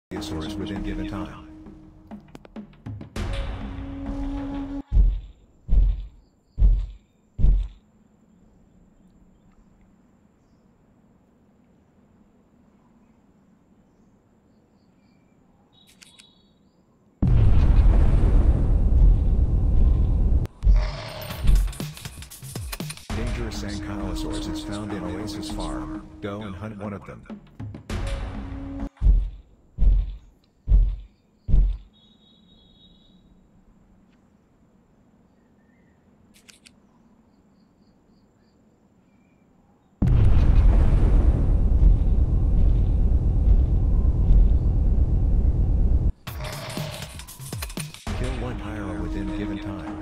source within given time. Dangerous ankylosaurs is found in Oasis Farm. Go and hunt one of them. Kill one Hyra within given time.